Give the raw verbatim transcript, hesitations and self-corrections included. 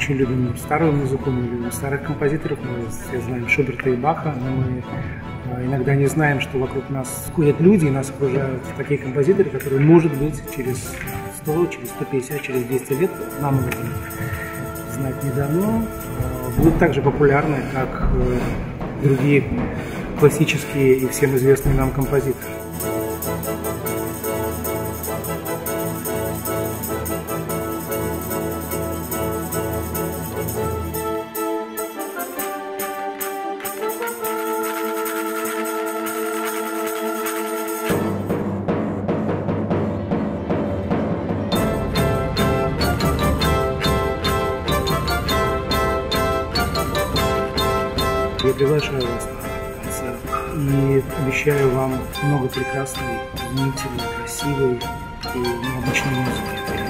очень любим старую музыку, мы любим старых композиторов, мы все знаем Шуберта и Баха, но мы иногда не знаем, что вокруг нас ходят люди, и нас окружают такие композиторы, которые, может быть, через сто, через сто пятьдесят, через двести лет, нам об этом знать не дано, будут так же популярны, как другие классические и всем известные нам композиторы. Я приглашаю вас на концерт и обещаю вам много прекрасной, изумительной, красивой и необычной музыки.